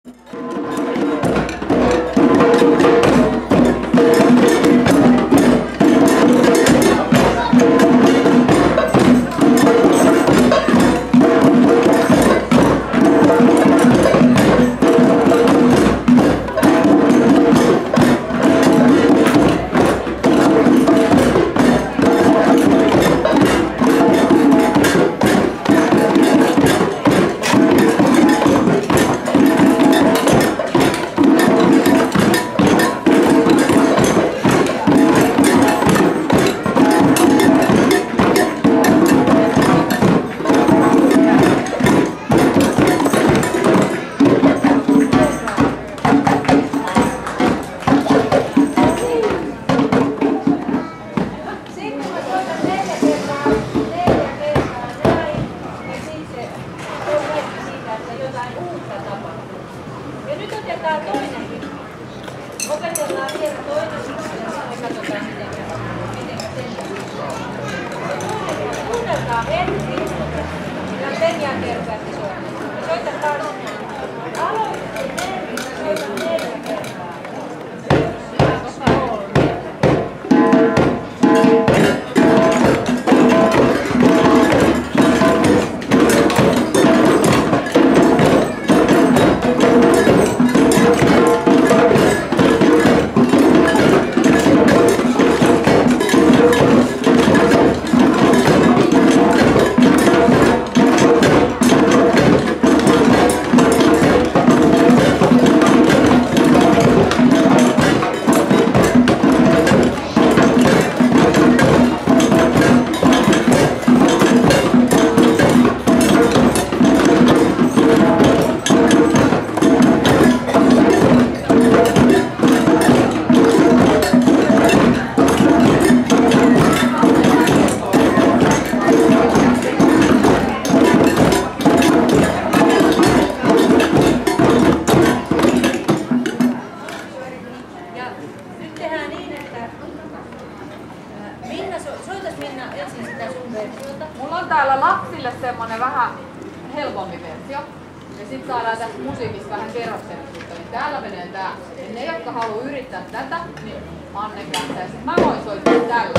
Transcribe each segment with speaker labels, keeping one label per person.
Speaker 1: Mulla on täällä lapsille semmonen vähän helpompi versio. Ja sit saadaan tästä musiikista vähän kerroksellisuutta. Niin täällä menee tää. Ja ne, jotka haluaa yrittää tätä, niin Anne kättää. Ja sit mä voin soittaa tällä.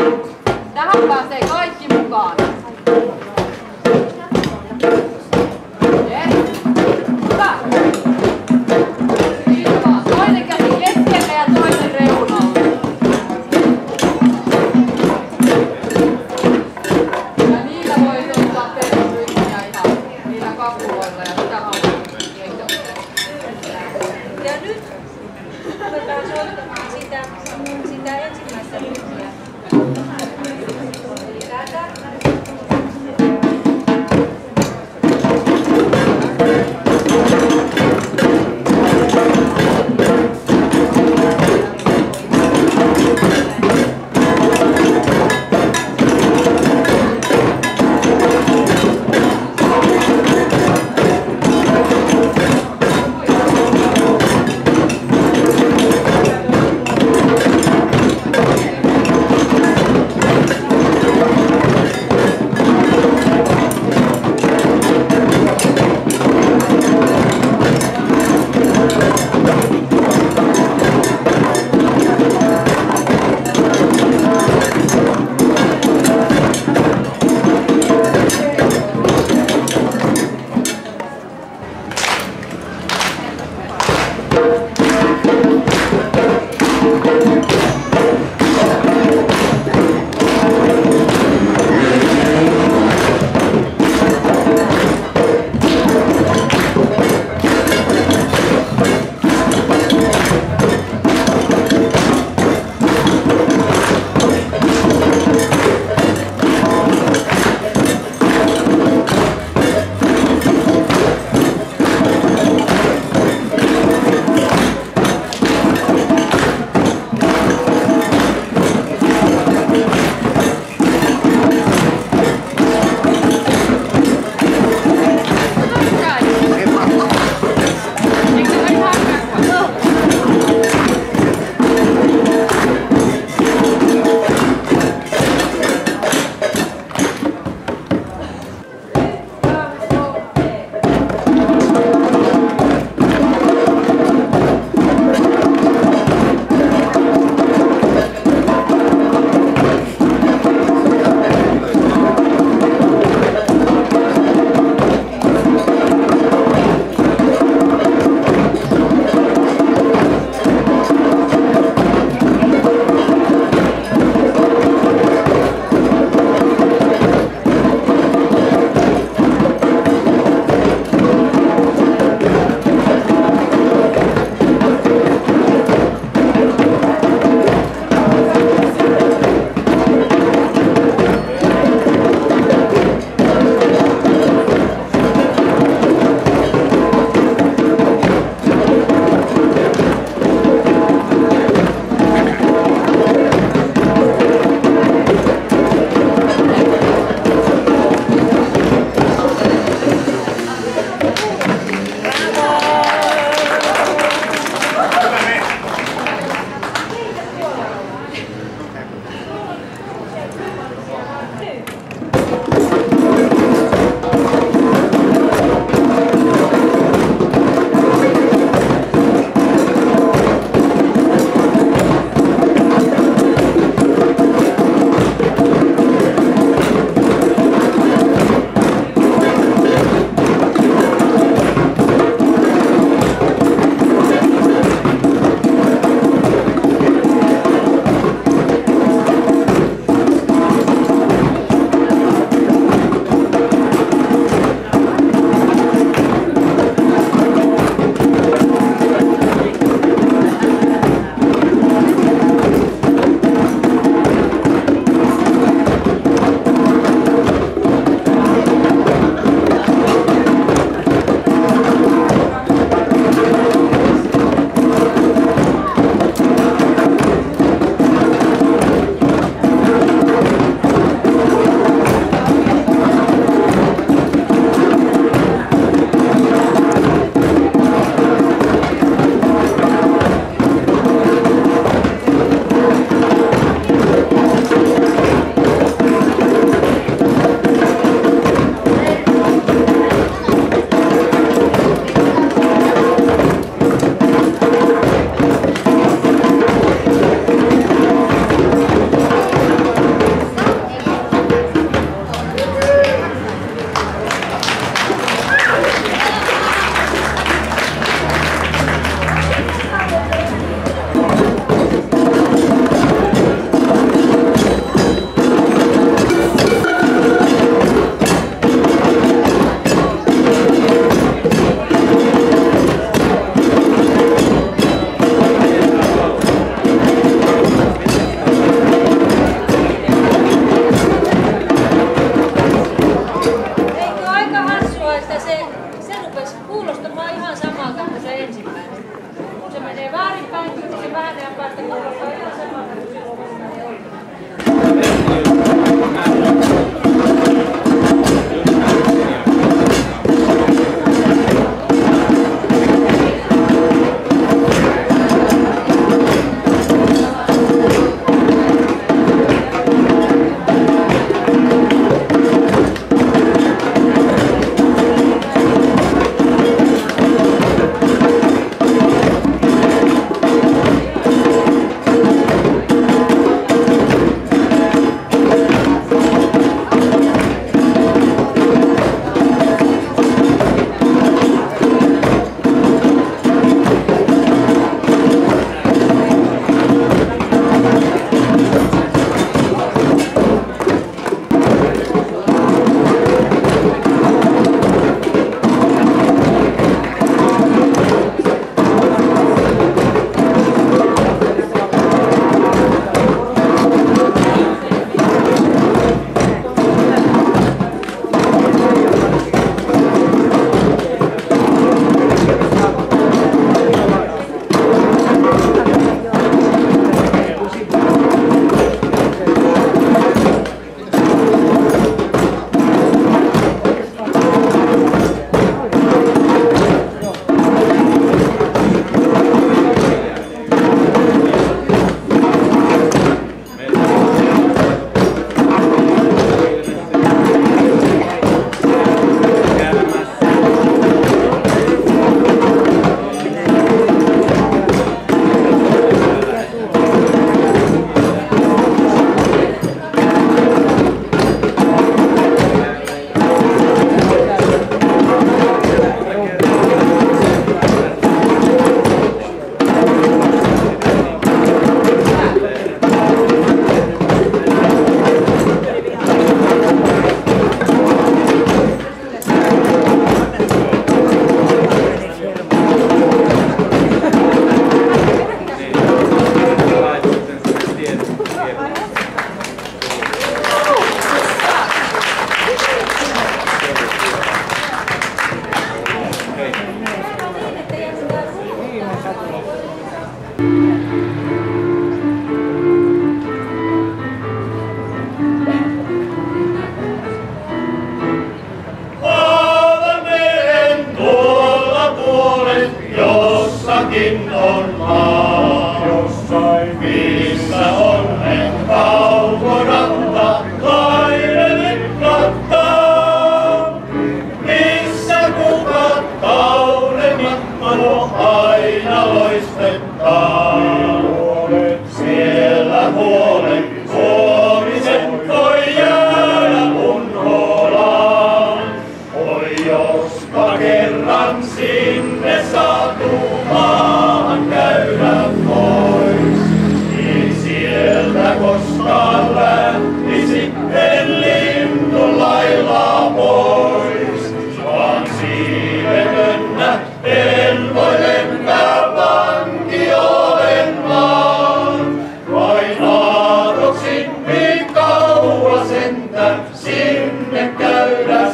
Speaker 1: Tähän pääsee kaikki mukaan. Yes. Hyvä. Siitä vaan. Toinen käsi keskelle ja toinen reunalle. Ja niillä voi soittaa perusrytmiä ihan niillä kapuloilla ja sitä haluaa.
Speaker 2: Ja nyt ruvetaan soittamaan sitä ensimmäistä rytmiä. Eli tätä.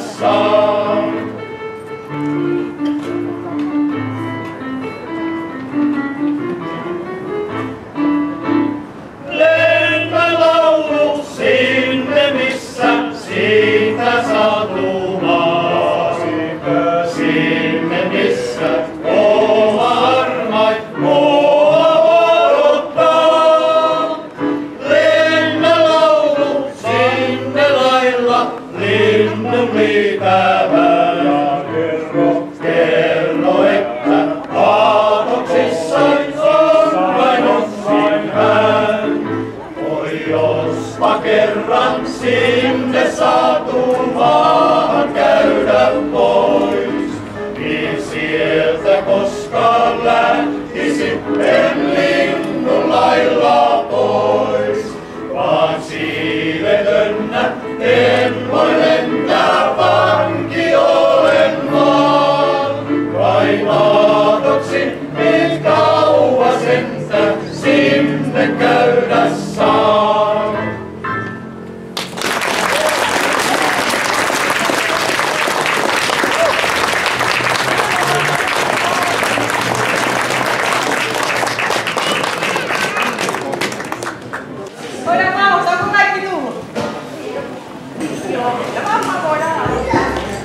Speaker 3: saa. Lennä laulu sinne, missä siitä satuu maa. Sinne, missä oma armait mua odottaa. Lennä laulu sinne lailla, linnun liitävää. Kerro, että aatoksissaan on vain ossin hän. Oi jospa kerran sinne saatuun maahan käydä pois, niin sieltä koskaan lähtisin en linnun lailla pois. Vaan siivetönnä en voi lentää, vanki olen vaan. Vain aatoksin niin kauas entä sinne käydä saan.
Speaker 2: Voidaan aloittaa, onko kaikki tullut? Joo, ja varmaan voidaan aloittaa.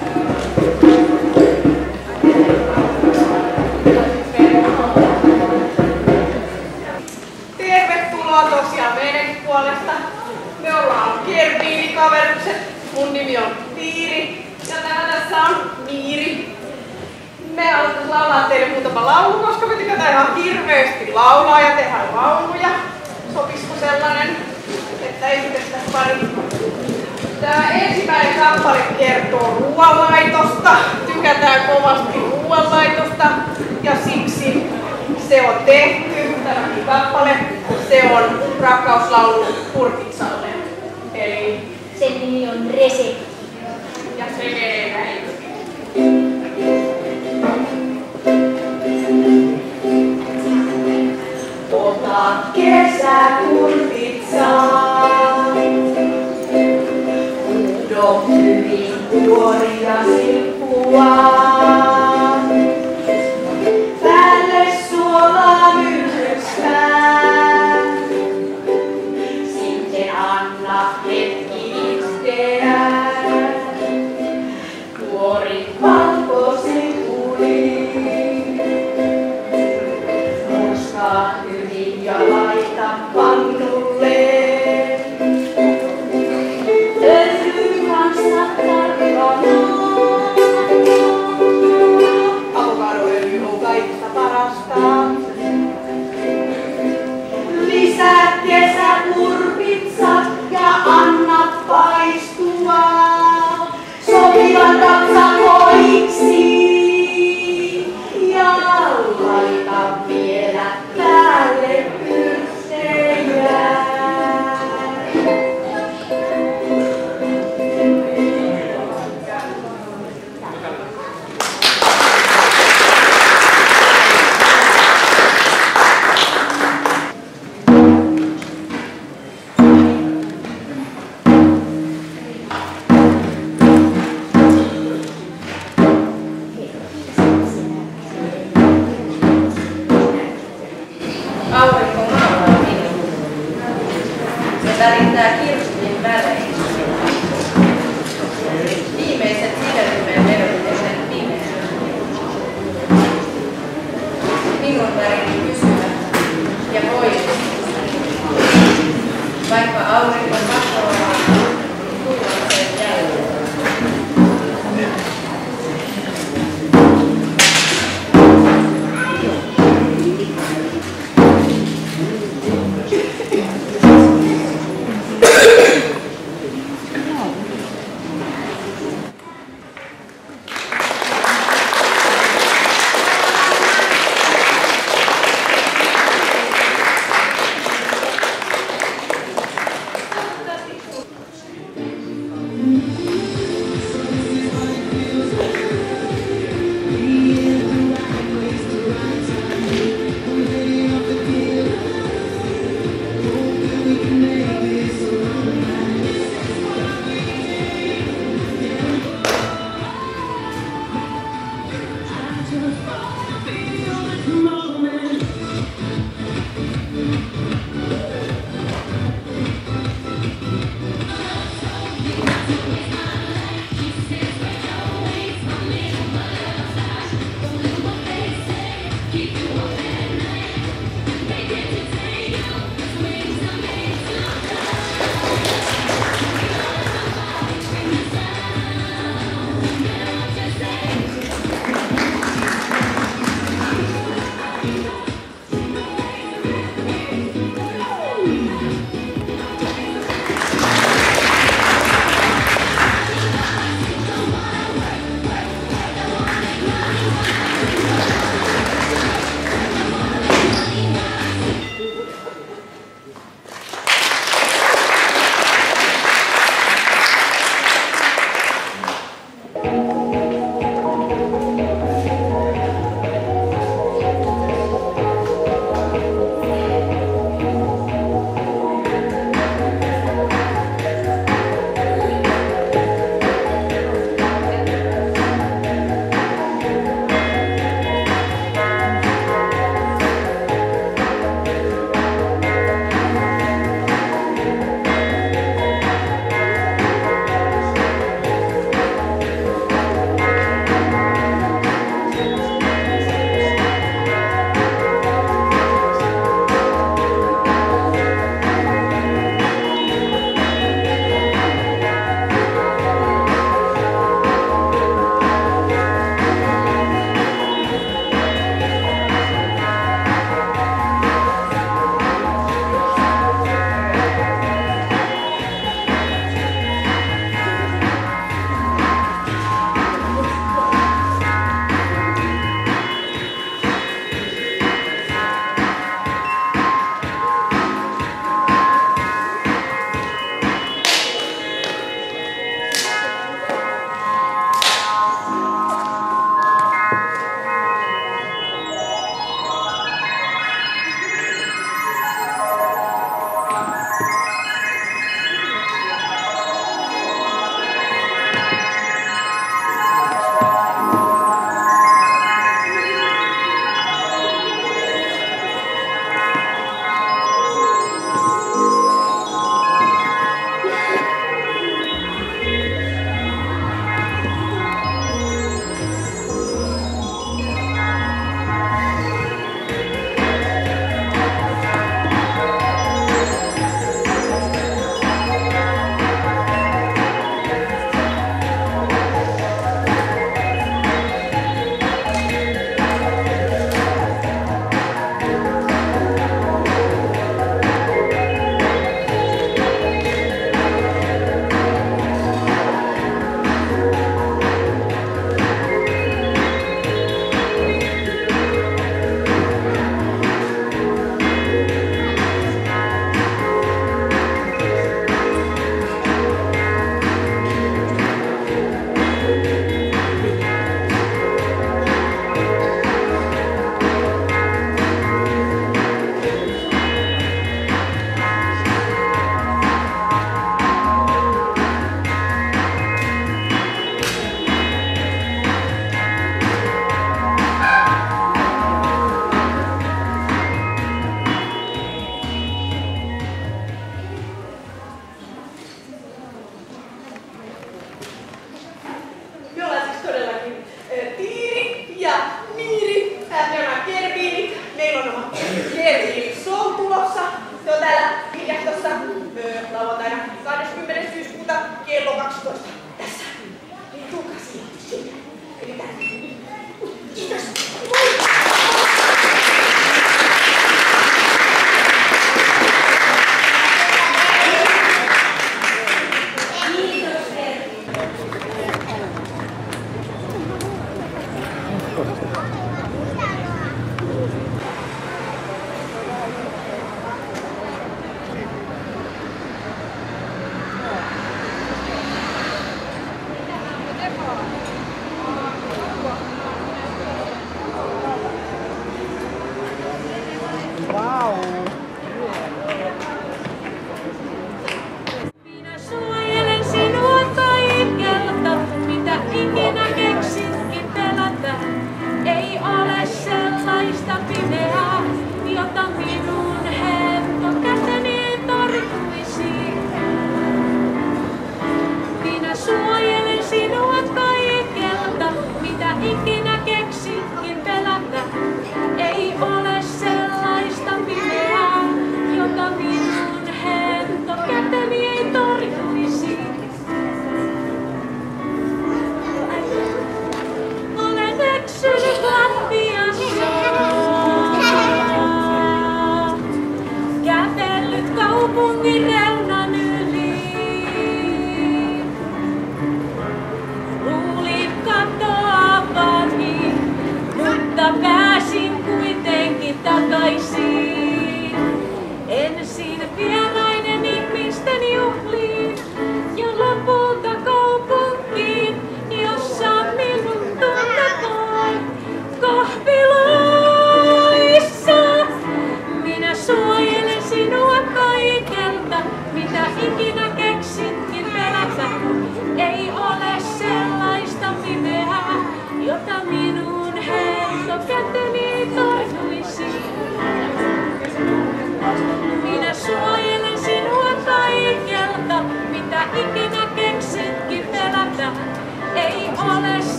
Speaker 2: Tervetuloa tosiaan meidänkin puolesta. Me ollaan kierpiilikaverukset. Mun nimi on Tiiri ja täällä tässä on Miiri. Me halutaan laulaa teille muutama laulu, koska me tykätään ihan hirveästi laulaa ja tehdä lauluja. Sopisiko sellainen, että esitettäisiin pari? Tää ensimmäinen kappale kertoo ruoanlaitosta. Tykätään kovasti ruoanlaitosta ja siksi se on tehty, tämäkin kappale. Se on rakkauslaulu Kurpitsalle. Eli
Speaker 4: sen nimi on Resepti.
Speaker 2: ja se menee näin. Ota kesäkurpitsaa, udo hyvin kuoria silppua. Päälle suolaa myrskää, sitten anna hetki itkeä. Kuori valkosipuli, murskaa hyvin ja laita pannulle. Öljyn kanssa tarkkaan. lauantaina 20. syyskuuta kello 12. Tässä. Niin tulkaa sinne. Eli tänne. Kiitos.
Speaker 5: Minä suojelen sinua kaikelta, mitä ikinä keksitkin pelätä. Ei ole sellaista pimeää, jota minun hentokäteni torjuisi. Minä suojelen sinua kaikelta.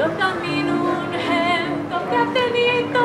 Speaker 5: jota minun hento käteni